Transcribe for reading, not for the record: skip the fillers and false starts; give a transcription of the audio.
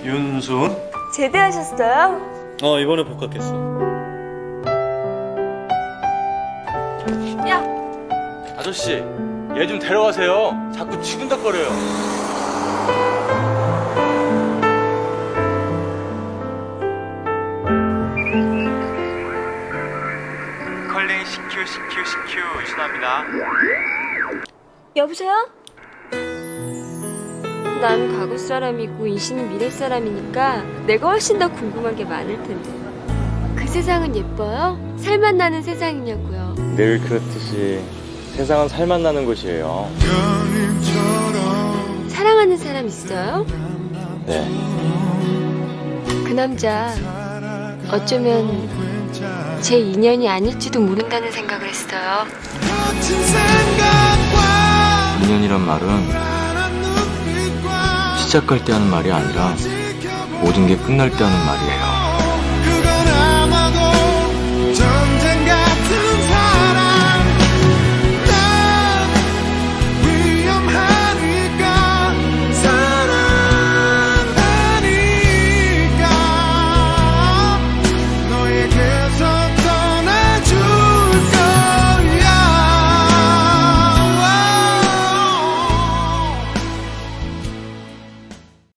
윤수은? 제대하셨어요? 이번에 복학했어. 야! 아저씨, 얘 좀 데려가세요. 자꾸 치근덕거려요. 컬링 CQ 신호합니다. 여보세요? 난 과거 사람이고 인신은 미래 사람이니까 내가 훨씬 더 궁금한 게 많을 텐데. 그 세상은 예뻐요? 살맛 나는 세상이냐고요. 늘 그렇듯이 세상은 살맛 나는 곳이에요. 사랑하는 사람 있어요? 네. 그 남자 어쩌면 제 인연이 아닐지도 모른다는 생각을 했어요. 인연이란 말은 시작할 때 하는 말이 아니라 모든 게 끝날 때 하는 말이에요.